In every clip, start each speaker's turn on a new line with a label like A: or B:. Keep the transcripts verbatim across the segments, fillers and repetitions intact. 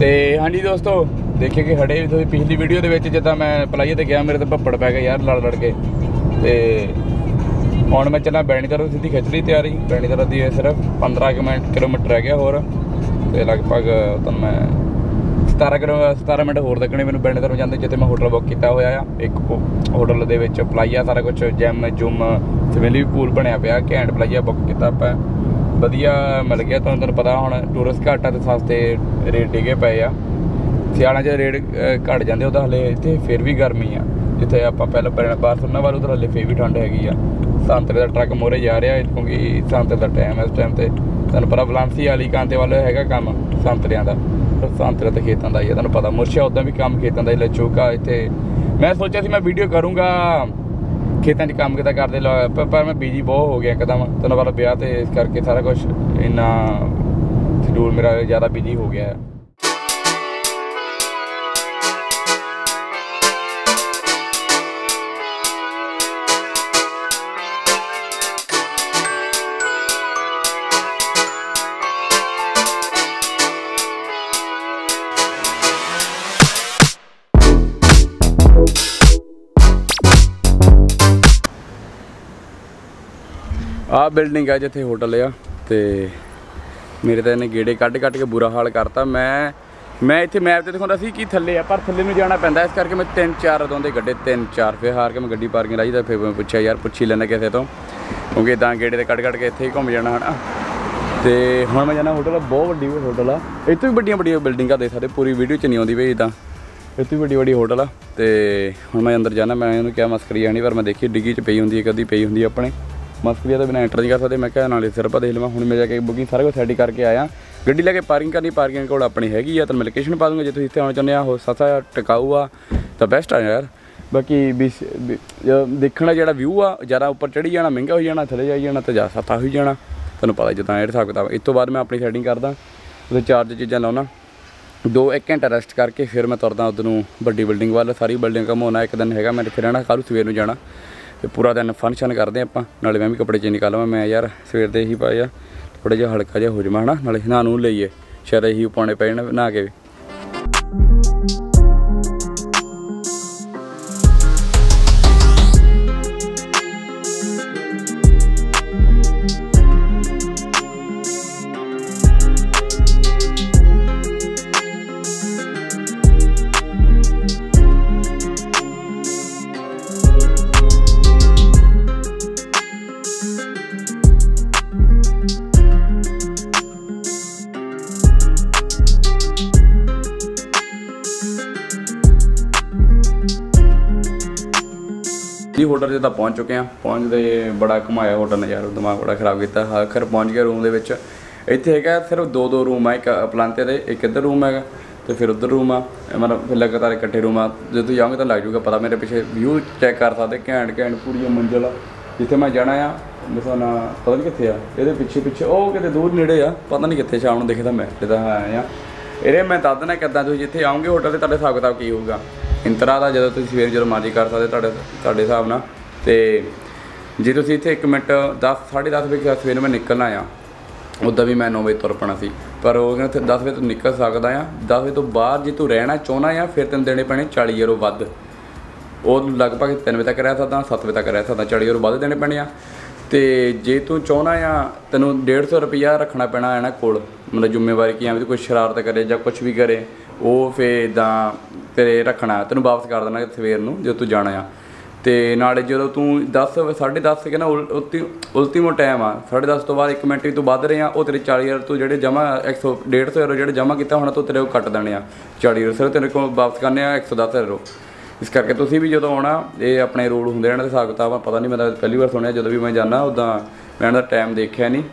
A: तो हाँ जी दोस्तों, देखिए कि खड़े तुम पिछली वीडियो के जिदा मैं पलाइए तो गया, मेरे तो भप्पड़ पै गए यार लड़ लड़ के। तो हुण मैं चला बैणीतर सीधी खिंच ली तैयारी। बैणीतर की सिर्फ पंद्रह मिनट किलोमीटर रह गया होर, तो लगभग तुम मैं सतारा किलो सतारा मिनट होर लगने मैंने बैणीतर जाते, जिते मैं होटल बुक किया हुआ। एक होटल के पलाइया सारा कुछ जिम जुम स्विमिंग पूल बनया पाया, घैंट पलाइया बुक किया आप वधिया मिल गया। तुहानूं तुहानूं पता हुण टूरिस्ट घट आ तो सस्ते रेट डिगे पे आ। सियालों च रेट घट जाते, उदा हले इत्थे फिर भी गर्मी आ। जिथे आपां पहले बाहर सुनने वाले उधर हले फिर भी ठंड हैगी आ। संतरे का ट्रक मोहरे जा रहा है क्योंकि संतरे का टाइम है। इस टाइम से तुहानूं पता बलांसी वाली कांते वाले हैगा काम संतरियां दा, संतरे तो खेतों का ही है। तुहानूं पता मुरछा उदा भी काम खेतों का ही, लचूका इत्थे। मैं सोचा सी मैं वीडियो करूँगा खेतों च काम किता करते, पर मैं बिजी बहुत हो गया एकदम। तुहानूं पता ब्याह ते इस करके सारा कुछ इन्ना शेड्यूल मेरा ज़्यादा बिजी हो गया है। आ बिल्डिंग है जिथे होटल आ, तो मेरे तो इन्हें गेड़े कढ़ कढ़ के बुरा हाल करता। मैं मैं इतने मैप से दिखाता सी कि थले आ, पर थले में जाना पैंदा, इस करके मैं तीन चार उदों के गड्ढे तीन चार फिर हार के मैं गड्डी पार्किंग लाई। तो फिर मैं पूछा यार पुछी लेना किसी तो, क्योंकि इदा गेड़े तो कढ़ कढ़ के इत्थे ही घूम जाना है ना। तो हुण मैं जाना होटल, बहुत वड्डी होटल आ। इतों भी बड़िया बड़िया बिल्डिंगां देख सकते, पूरी वीडियो च नहीं आती भाई इदा। इतों भी बड़ी बड़ी होटल आ। तो हुण मैं अंदर जाना, मैं उन्होंने क्या मस्करी आनी, पर मैं देखी डिग्गी च पई होंदी है, कदी पई होंदी है अपने। मस्करी तो बिना एंटर नहीं कर सकते। मैं क्या नाले सिर पर देख लवां। हुण मैं जाके बुकिंग सारा कुछ सैट करके आया, गड्डी लैके पार्किंग करनी, पार्किंग कोल अपनी हैगी आ। तो मैं लोकेशन पा दूँगा, जो तुसीं इत्थे आउणा चाहुंदे हो सस्ता टिकाऊ आ तो बेस्ट आ यार। बाकी देखने जिहड़ा व्यू आ, ज़्यादा उपर चढ़ी जाना महंगा हो जाना, थले जाई जाना तो ज़्यादा सस्ता हो जाना। तुहानूं पता जिद्दां इह हिसाब किताब। इस तो बाद मैं अपनी सैटिंग करदा, उहदे चार्ज चीज़ां लाउणा, दो एक घंटा रैसट करके फिर मैं तुरदा उधर नूं वड्डी बिल्डिंग वाल। सारी बिल्डिंग घुमाउणा, एक दिन हैगा मैं इत्थे रहना, कल सवेर नूं जाना। तो पूरा दिन फन शन करते हैं आप। नाले मैं भी कपड़े चेंज कर लवां, मैं यार सवेर दे ही पाए आ, थोड़ा जिहा हल्का जिहा हो जावां है ना। नाले नहा नूह लईए, शायद यही पाने पे नहा के भी। जी होटल से तो पहुँच चुके हैं। पहुँचते बड़ा घुमाया होटल ने यार, दिमाग बड़ा खराब किया। आखिर पहुँच गया रूम के। इत्थे है सिर्फ दो दो रूम है, एक पलांते दे, एक इधर रूम है, तो फिर उधर रूम आ। मतलब फिर लगातार इकट्ठे रूम आ। जो तुम जाओगे तो लग जूगा पता। मेरे पिछले व्यू चेक कर सकते, घैंट घैंट पूरी मंजिल। जिथे मैं जाना आ ना पता नहीं कितने आ, ये पिछे पिछे ओ कितने दूर नेड़े आ, पता नहीं कितने शाम दिखे। तो मैं तो आया ये मैं दस देना किदा तुम जिथे आओगे होटल से तुहाडे हिसाब किताब की होगा। इंतरा का जो तुम सवेर जो मर्जी कर सकते तुहाडे हिसाब नाल। तो जे तुम इत्थे एक मिनट दस साढ़े दस बजे सवेर मैं निकलना आ, उदा भी मैं नौ बजे तुर पैना सी, पर वो कहते दस बजे तू निकल सकदा आ। दस बजे तो बाहर जे तू रहना चाहुंदा आ फिर तेन देने पैने चाली यूरो वध। वो लगभग तीन बजे तक रह सकदा, सत्त बजे तक रह सकदा, चाली यूरो वध देने पैने आ। तो जे तू चाहुंदा आ तैनूं डेढ़ सौ रुपया रखना पैना है ना कोल, मतलब जिम्मेवारी कि भी कोई शरारत करे या कुछ भी करे वो फिर इदा तेरे रखना, तेनों वापस कर देना सवेर नूं जो तू जाना आ। तो नाले जो तू दस साढ़े दस के ना उल्टी उल्टीमो टाइम आ, साढ़े दस तो बाद एक मिनट भी तू वध रहे हैं, वो तेरे चाली यूरो तू जो जमा एक सौ डेढ़ सौ यूरो जो जमा किया होना तो तेरे कट देने आ चाली यूरो, सिर्फ तेरे को वापस करने आ एक सौ दस यूरो। इस करके तुसीं भी जो आना ये अपने रूल होंगे इन्हां दे हिसाब किताब। पता नहीं, मैं पहली बार सुनिया, जो भी मैं जाना उदा मैं इन्हां दा टाइम देखिया नहीं।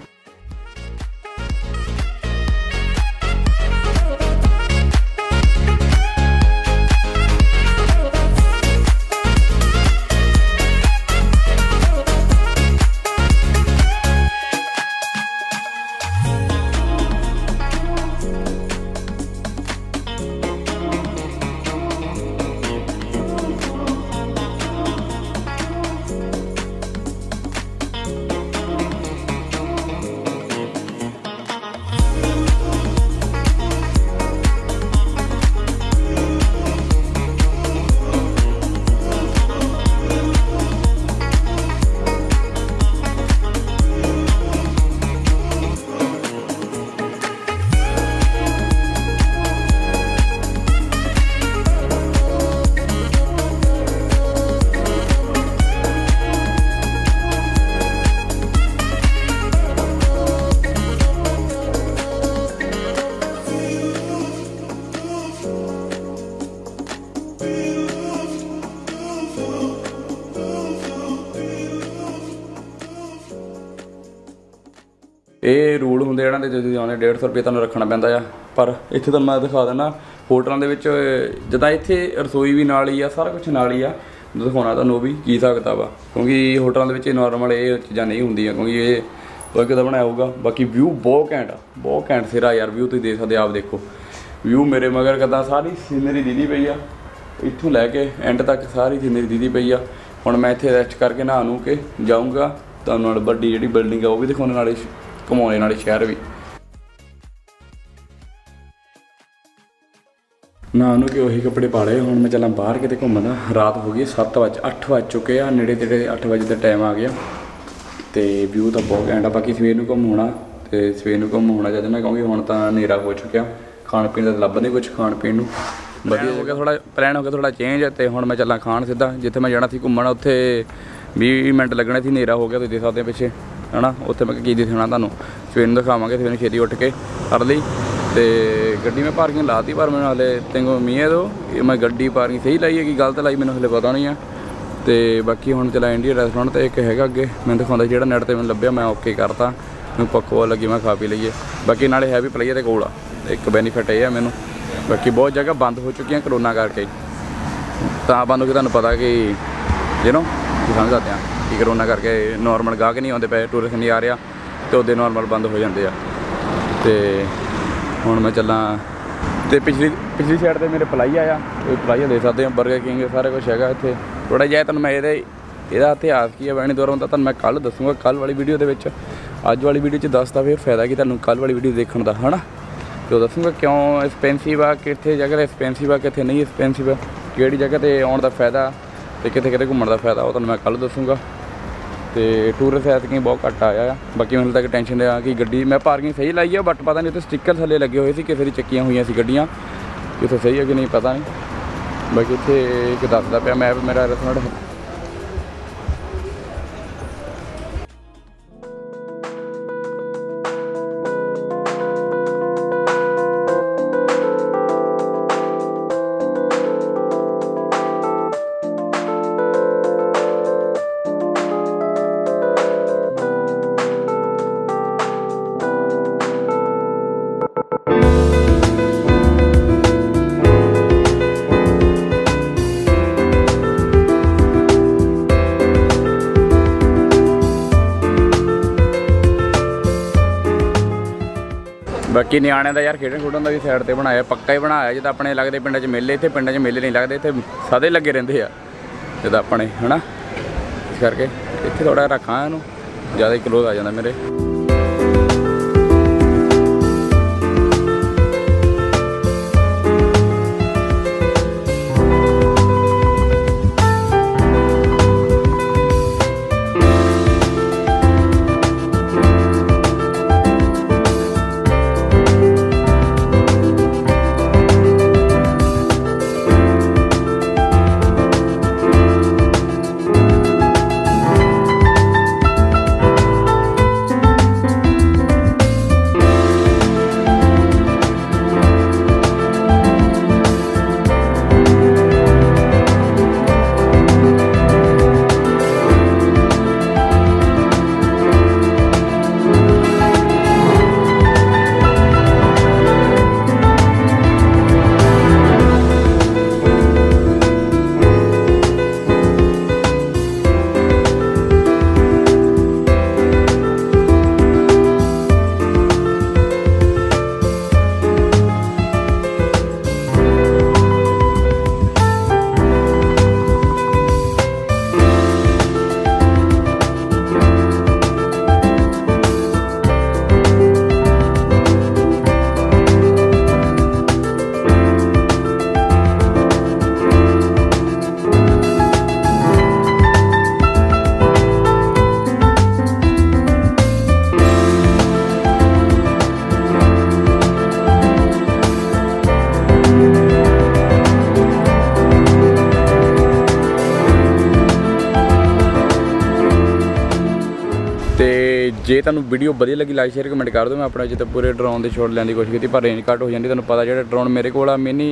A: ਇਹ ਰੂਲ ਹੁੰਦੇ ਇਹਨਾਂ ਦੇ ਜਦੋਂ ਆਉਂਦੇ डेढ़ सौ रुपये ਤੁਹਾਨੂੰ ਰੱਖਣਾ ਪੈਂਦਾ ਆ। ਪਰ ਇੱਥੇ ਤਾਂ ਮੈਂ ਦਿਖਾ ਦਿੰਦਾ ਹੋਟਲਾਂ ਦੇ ਵਿੱਚ ਜਿੱਦਾਂ ਇੱਥੇ ਰਸੋਈ ਵੀ ਨਾਲ ਹੀ ਆ, ਸਾਰਾ ਕੁਛ ਨਾਲ ਹੀ ਆ। ਦਿਖਾਉਣਾ ਤੁਹਾਨੂੰ ਵੀ ਕੀ ਹਿਸਾਬ ਕਿਤਾਬ ਆ, ਕਿਉਂਕਿ ਹੋਟਲਾਂ ਦੇ ਵਿੱਚ ਨੋਰਮਲ ਇਹ ਚੀਜ਼ਾਂ ਨਹੀਂ ਹੁੰਦੀਆਂ, ਕਿਉਂਕਿ ਇਹ ਉਹ ਕਿੱਦਾਂ ਬਣਾਇਆ ਹੋਊਗਾ। ਬਾਕੀ ਵਿਊ ਬਹੁਤ ਘੈਂਟ ਆ, ਬਹੁਤ ਘੈਂਟ ਸਿਰਾ ਯਾਰ ਵਿਊ ਤੁਸੀਂ ਦੇਖ ਸਕਦੇ ਆਪ ਦੇਖੋ ਵਿਊ ਮੇਰੇ ਮਗਰ ਕਿੱਦਾਂ ਸਾਰੀ ਸੀਨਰੀ ਦੀਦੀ ਪਈ ਆ, ਇੱਥੋਂ ਲੈ ਕੇ ਐਂਡ ਤੱਕ ਸਾਰੀ ਸੀਨਰੀ ਦੀਦੀ ਪਈ ਆ। ਹੁਣ ਮੈਂ ਇੱਥੇ ਰੈਸਟ ਕਰਕੇ ਨਹਾ ਨੂੰ ਕੇ ਜਾਊਂਗਾ, ਤੁਹਾਨੂੰ ਨਾਲ ਵੱਡੀ ਜਿਹੜੀ ਬਿਲਡਿੰਗ ਆ ਉਹ ਵੀ ਦਿਖਾਉਣ, ਨਾਲੇ ਘੁਮਾਉਣੇ ਨਾਲੇ ਸ਼ਹਿਰ ਵੀ। ਨਹਾ ਨੂੰ ਕੇ ਉਹੀ ਕੱਪੜੇ ਪਾ ਲਏ। ਹੁਣ ਮੈਂ ਚੱਲਾਂ ਬਾਹਰ ਕਿਤੇ ਘੁੰਮਣ ਦਾ। ਰਾਤ ਹੋ ਗਈ ਸੱਤ ਵਜ ਅੱਠ ਵੱਜ ਚੁੱਕੇ ਆ, ਨੇੜੇ ਤੇੜੇ ਅੱਠ ਵਜੇ ਦਾ ਟਾਈਮ ਆ ਗਿਆ ਤੇ ਵਿਊ ਤਾਂ ਬਹੁਤ ਘੈਂਟ ਆ। ਬਾਕੀ ਸਵੇਰ ਨੂੰ ਘੁੰਮ ਹੋਣਾ ਤੇ ਸਵੇਰ ਨੂੰ ਘੁੰਮ ਹੋਣਾ ਚਾਹੀਦਾ ਨਾ, ਕਿਉਂਕਿ ਹੁਣ ਤਾਂ ਹਨੇਰਾ ਹੋ ਚੁੱਕਿਆ। ਖਾਣ ਪੀਣ ਦਾ ਲੱਭਦੇ ਕੁਛ ਖਾਣ ਪੀਣ ਨੂੰ ਵਧੀਆ ਹੋ ਗਿਆ, ਥੋੜ੍ਹਾ ਪਲਾਨ ਹੋ ਗਿਆ ਥੋੜ੍ਹਾ ਚੇਂਜ। ਅਤੇ ਹੁਣ ਮੈਂ ਚੱਲਾਂ ਖਾਣ ਸਿੱਧਾ। ਜਿੱਥੇ ਮੈਂ ਜਾਣਾ ਸੀ ਘੁੰਮਣ ਉੱਥੇ ਵੀਹ ਮਿੰਟ ਲੱਗਣੇ ਸੀ, ਹਨੇਰਾ ਹੋ ਗਿਆ ਤੁਸੀਂ ਦੇਖ ਸਕਦੇ ਪਿੱਛੇ ਹੈ ਨਾ। ਉੱਥੇ ਮੈਂ ਕੀ ਦਿਖਾਉਣਾ ਤੁਹਾਨੂੰ ਸਵੇਰ ਨੂੰ ਦਿਖਾਵਾਂਗੇ। ਸਵੇਰ ਨੂੰ ਛੇਤੀ ਉੱਠ ਕੇ ਅਰਲੀ ਤੇ ਗੱਡੀ ਮੈਂ ਪਾਰਕਿੰਗ ਲਾਤੀ, ਪਰ ਮੈਨੂੰ ਹਾਲੇ ਤੈਨੂੰ ਮੀਂਹ ਦੋ ਮੈਂ ਗੱਡੀ ਪਾਰਕਿੰਗ ਸਹੀ ਲਾਈ ਹੈਗੀ ਗਲਤ ਲਾਈ ਮੈਨੂੰ ਹਾਲੇ ਪਤਾ ਨਹੀਂ ਆ। ਤੇ ਬਾਕੀ ਹੁਣ ਚਲਾ ਇੰਡੀਆ ਰੈਸਟੋਰੈਂਟ ਤੇ ਇੱਕ ਹੈਗਾ ਅੱਗੇ ਮੈਨੂੰ ਦਿਖਾਉਂਦਾ ਜਿਹੜਾ ਨੈਟ ਤੇ ਮੈਨੂੰ ਲੱਭਿਆ, ਮੈਂ ਓਕੇ ਕਰਤਾ। ਮੈਨੂੰ ਪੱਕੋ ਲੱਗੀ ਮੈਂ ਖਾ ਪੀ ਲਈਏ। ਬਾਕੀ ਨਾਲੇ ਹੈ ਵੀ ਪਲੇਅਰ ਦੇ ਕੋਲ ਆ, ਇੱਕ ਬੈਨੀਫਿਟ ਇਹ ਆ ਮੈਨੂੰ। ਬਾਕੀ ਬਹੁਤ ਜਗ੍ਹਾ ਬੰਦ ਹੋ ਚੁੱਕੀਆਂ ਕਰੋਨਾ ਕਰਕੇ, ਤਾਂ ਬੰਦ ਹੋ ਕੇ ਤੁਹਾਨੂੰ ਪਤਾ ਕਿ ਯੂ ਨੋ ਕੀ ਸਮਝ ਸਕਦੇ ਆ ਕਿ ਕਰੋਨਾ ਕਰਕੇ ਨੋਰਮਲ ਗਾਹਕ ਨਹੀਂ ਆਉਂਦੇ ਪਏ, ਟੂਰਿਸਟ ਨਹੀਂ ਆ ਰਿਹਾ ਅਤੇ ਉਹਦੇ ਨੋਰਮਲ ਬੰਦ ਹੋ ਜਾਂਦੇ ਆ। ਅਤੇ ਹੁਣ ਮੈਂ ਚੱਲਾਂ ਅਤੇ ਪਿਛਲੀ ਪਿਛਲੀ ਸਾਈਡ 'ਤੇ ਮੇਰੇ ਪਲਾਈਆ ਆ, ਇਹ ਪਲਾਈਆ ਦੇ ਸਕਦੇ ਹਾਂ, ਬਰਗਰ ਕਿੰਗ ਸਾਰਾ ਕੁਛ ਹੈਗਾ ਇੱਥੇ। ਥੋੜ੍ਹਾ ਜਿਹਾ ਤੁਹਾਨੂੰ ਮੈਂ ਇਹਦੇ ਇਹਦਾ ਇਤਿਹਾਸ ਕੀ ਹੈ ਬੈਣੀ ਦੌਰਾਨ ਦਾ ਤੁਹਾਨੂੰ ਮੈਂ ਕੱਲ੍ਹ ਦੱਸੂੰਗਾ, ਕੱਲ੍ਹ ਵਾਲੀ ਵੀਡੀਓ ਦੇ ਵਿੱਚ। ਅੱਜ ਵਾਲੀ ਵੀਡੀਓ 'ਚ ਦੱਸਦਾ ਫਿਰ ਫਾਇਦਾ ਕੀ ਤੁਹਾਨੂੰ ਕੱਲ੍ਹ ਵਾਲੀ ਵੀਡੀਓ ਦੇਖਣ ਦਾ ਹੈ ਨਾ। ਅਤੇ ਉਹ ਦੱਸੂੰਗਾ ਕਿਉਂ ਐਕਸਪੈਂਸਿਵ ਆ, ਕਿੱਥੇ ਜਗ੍ਹਾ 'ਤੇ ਐਕਸਪੈਂਸਿਵ ਆ, ਕਿੱਥੇ ਨਹੀਂ ਐਕਸਪੈਂਸਿਵ ਆ, ਕਿਹੜੀ ਜਗ੍ਹਾ 'ਤੇ ਆਉਣ ਦਾ ਫਾਇਦਾ ਅਤੇ ਕਿੱਥੇ ਕਿਤੇ ਘੁੰਮਣ ਦਾ ਫਾਇਦਾ, ਉਹ ਤੁਹਾਨੂੰ ਮੈਂ ਕੱਲ੍ਹ ਦੱਸੂੰਗਾ। ਅਤੇ ਟੂਰਿਸਟ ਐਤਕੀ ਬਹੁਤ ਘੱਟ ਆਇਆ ਆ। ਬਾਕੀ ਮੈਨੂੰ ਤੱਕ ਟੈਨਸ਼ਨ ਆ ਕਿ ਗੱਡੀ ਮੈਂ ਪਾਰਕਿੰਗ ਸਹੀ ਲਾਈ ਆ, ਬਟ ਪਤਾ ਨਹੀਂ ਉੱਥੇ ਸਟਿੱਕਰ ਥੱਲੇ ਲੱਗੇ ਹੋਏ ਸੀ, ਕਿਸੇ ਦੀ ਚੱਕੀਆਂ ਹੋਈਆਂ ਸੀ ਗੱਡੀਆਂ, ਕਿੱਥੇ ਸਹੀ ਹੈ ਕਿ ਨਹੀਂ ਪਤਾ ਨਹੀਂ। ਬਾਕੀ ਇੱਥੇ ਇੱਕ ਦੱਸਦਾ ਪਿਆ ਮੈਂ ਮੇਰਾ ਰੈਸਟੋਰੈਂਟ बाकी नियाणिਆਂ ਦਾ ਯਾਰ ਖੇਡਣ ਖੁੱਡਣ ਦਾ ਵੀ ਸਾਈਡ 'ਤੇ ਬਣਾਇਆ, ਪੱਕਾ ਹੀ ਬਣਾਇਆ ਜਿੱਦਾਂ ਆਪਣੇ ਲੱਗਦੇ ਪਿੰਡਾਂ 'ਚ ਮੇਲੇ। ਇੱਥੇ ਪਿੰਡਾਂ 'ਚ ਮੇਲੇ ਨਹੀਂ ਲੱਗਦੇ, ਇੱਥੇ ਸਾਦੇ ਲੱਗੇ ਰਹਿੰਦੇ ਆ ਜਿੱਦਾਂ ਆਪਣੇ ਹੈ ਨਾ। ਇਸ ਕਰਕੇ ਇੱਥੇ ਥੋੜ੍ਹਾ ਰੱਖਾਂ ਇਹਨੂੰ, ਜ਼ਿਆਦਾ ਹੀ ਕਲੋਜ਼ ਆ ਜਾਂਦਾ ਮੇਰੇ। ਜੇ ਤੁਹਾਨੂੰ ਵੀਡੀਓ ਵਧੀਆ ਲੱਗੀ ਲਾਈਕ ਸ਼ੇਅਰ ਕਮੈਂਟ ਕਰ ਦਿਓ। ਮੈਂ ਆਪਣਾ ਜਿੱਥੇ ਪੂਰੇ ਡਰੋਨ ਦੇ ਸ਼ਾਟ ਲੈਣ ਦੀ ਕੋਸ਼ਿਸ਼ ਕੀਤੀ, ਪਰ ਰੇਂਜ ਘੱਟ ਹੋ ਜਾਂਦੀ। ਤੁਹਾਨੂੰ ਪਤਾ ਜਿਹੜਾ ਡਰੋਨ ਮੇਰੇ ਕੋਲ ਆ ਮਿਨੀ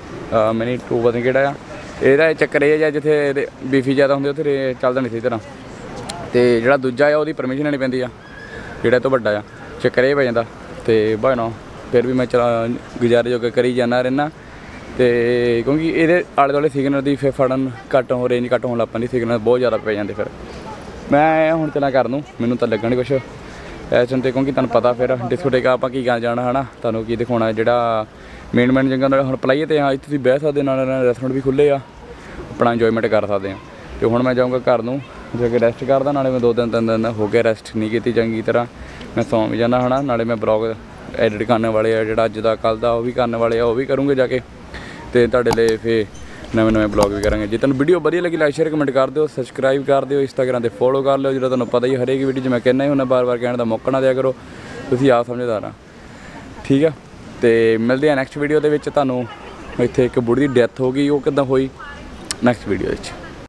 A: ਮਿਨੀ ਟੂ ਪਤਾ ਨਹੀਂ ਕਿਹੜਾ ਆ, ਇਹਦਾ ਚੱਕਰ ਇਹ ਜਾਂ ਜਿੱਥੇ ਬੀਫੀ ਜ਼ਿਆਦਾ ਹੁੰਦੇ ਉੱਥੇ ਰੇ ਚੱਲਦਾ ਨਹੀਂ ਸਹੀ ਤਰ੍ਹਾਂ। ਅਤੇ ਜਿਹੜਾ ਦੂਜਾ ਆ ਉਹਦੀ ਪਰਮਿਸ਼ਨ ਲੈਣੀ ਪੈਂਦੀ ਆ, ਜਿਹੜਾ ਤੋਂ ਵੱਡਾ ਆ ਚੱਕਰ ਇਹ ਪੈ ਜਾਂਦਾ। ਤੇ ਬਣਾ ਫਿਰ ਵੀ ਮੈਂ ਚਲਾ ਗੁਜ਼ਾਰੇ ਜੋਗੇ ਕਰੀ ਜਾਂਦਾ ਰਹਿਣਾ। ਤੇ ਕਿਉਂਕਿ ਇਹਦੇ ਆਲੇ ਦੁਆਲੇ ਸਿਗਨਲ ਦੀ ਫਿਰ ਫੜਨ ਘੱਟ ਹੋ ਰੇਂਜ ਘੱਟ ਹੋਣ ਲੱਗ ਪੈਂਦੀ, ਸਿਗਨਲ ਬਹੁਤ ਜ਼ਿਆਦਾ ਪੈ ਜਾਂਦੇ। ਫਿਰ ਮੈਂ ਹੁਣ ਚੱਲਾਂ ਕਰ ਨੂੰ, ਮੈਨੂੰ ਤਾਂ ਲੱਗਣ ਕੁਛ ਐਸਨ 'ਤੇ ਕਿਉਂਕਿ ਤੁਹਾਨੂੰ ਪਤਾ ਫਿਰ ਡਿਸਕੋਟੇਕ ਆਪਾਂ ਕੀ ਕਰਨ ਜਾਣਾ ਹੈ ਨਾ, ਤੁਹਾਨੂੰ ਕੀ ਦਿਖਾਉਣਾ। ਜਿਹੜਾ ਮੇਨ ਮੇਨ ਜਗ੍ਹਾ ਨਾਲ ਹੁਣ ਪਲਾਈਏ 'ਤੇ ਹਾਂ, ਇੱਥੇ ਤੁਸੀਂ ਬਹਿ ਸਕਦੇ, ਨਾਲ ਨਾਲ ਰੈਸਟੋਰੈਂਟ ਵੀ ਖੁੱਲ੍ਹੇ ਆ, ਆਪਣਾ ਇੰਜੋਇਮੈਂਟ ਕਰ ਸਕਦੇ ਹਾਂ। ਅਤੇ ਹੁਣ ਮੈਂ ਜਾਊਂਗਾ ਘਰ ਨੂੰ, ਜਾ ਕੇ ਰੈਸਟ ਕਰਦਾ। ਨਾਲੇ ਮੈਂ ਦੋ ਦਿਨ ਤਿੰਨ ਦਿਨ ਹੋ ਗਿਆ ਰੈਸਟ ਨਹੀਂ ਕੀਤੀ ਚੰਗੀ ਤਰ੍ਹਾਂ, ਮੈਂ ਸੌਂ ਵੀ ਜਾਂਦਾ ਹੈ ਨਾ। ਨਾਲੇ ਮੈਂ ਬਲੌਗ ਐਡਿਟ ਕਰਨ ਵਾਲੇ ਆ, ਜਿਹੜਾ ਅੱਜ ਦਾ ਕੱਲ੍ਹ ਦਾ ਉਹ ਵੀ ਕਰਨ ਵਾਲੇ ਆ, ਉਹ ਵੀ ਕਰੂੰਗੇ ਜਾ ਕੇ। ਅਤੇ ਤੁਹਾਡੇ ਲਈ ਫਿਰ ਨਵੇਂ ਨਵੇਂ ਬਲੌਗ ਵੀ ਕਰਾਂਗੇ। ਜੇ ਤੁਹਾਨੂੰ ਵੀਡੀਓ ਵਧੀਆ ਲੱਗੀ ਲਾਈਕ ਸ਼ੇਅਰ ਕਮੈਂਟ ਕਰ ਦਿਓ, ਸਬਸਕ੍ਰਾਈਬ ਕਰ ਦਿਓ, ਇੰਸਟਾਗ੍ਰਾਮ 'ਤੇ ਫੋਲੋ ਕਰ ਲਿਓ। ਜਿਹੜਾ ਤੁਹਾਨੂੰ ਪਤਾ ਹੀ ਹਰੇਕ ਵੀਡੀਓ 'ਚ ਮੈਂ ਕਹਿੰਦਾ ਹੀ ਹੁੰਦਾ, ਬਾਰ ਬਾਰ ਕਹਿਣ ਦਾ ਮੌਕਾ ਨਾ ਦਿਆ ਕਰੋ, ਤੁਸੀਂ ਆਪ ਸਮਝਦਾਰ ਆ, ਠੀਕ ਆ। ਅਤੇ ਮਿਲਦੇ ਆ ਨੈਕਸਟ ਵੀਡੀਓ ਦੇ ਵਿੱਚ। ਤੁਹਾਨੂੰ ਇੱਥੇ ਇੱਕ ਬੁੜੀ ਦੀ ਡੈਥ ਹੋ ਗਈ, ਉਹ ਕਿੱਦਾਂ ਹੋਈ ਨੈਕਸਟ ਵੀਡੀਓ ਵਿੱਚ।